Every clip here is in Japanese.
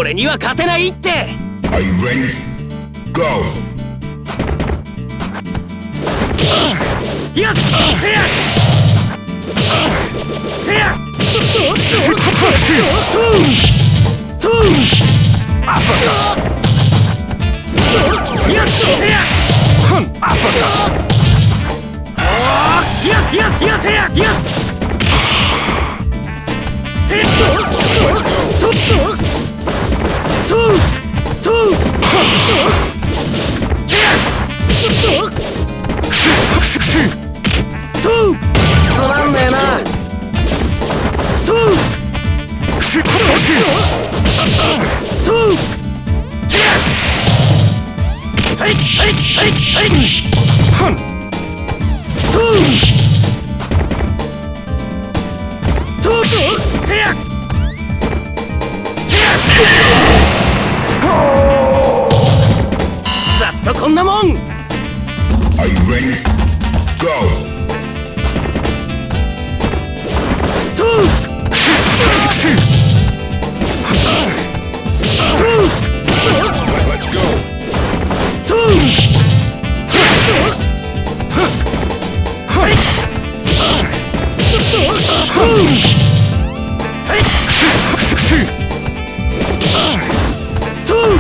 俺には勝てないって。 Are you ready? Go! やっ、てやてやトゥントゥンアッパーカットやっ、てやフンアッパーカットやっやっやてややってトゥントゥントゥンてやトゥつまんねえなトゥトゥはいはいはいはいトゥトゥてやざっとこんなもん。 Are you ready? Go! トゥ Let's go! トゥはいトゥはいトゥ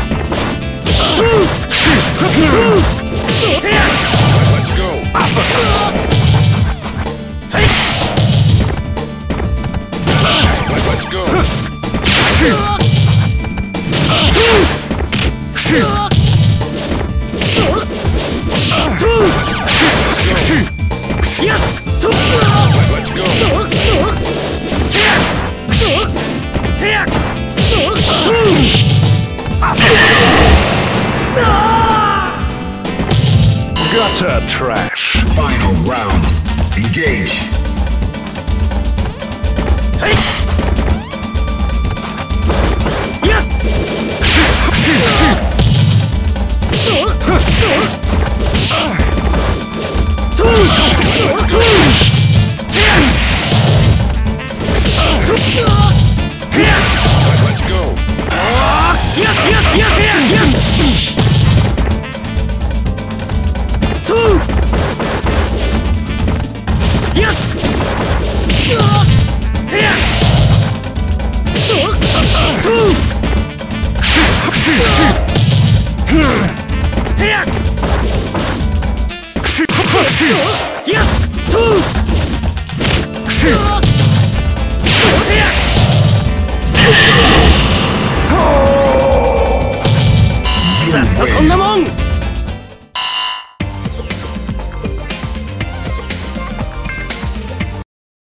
てや Let's go! はい Let's go! やっと Let's go! てや Gutter trash. Final round. Engage. はいやっ Let's go! てや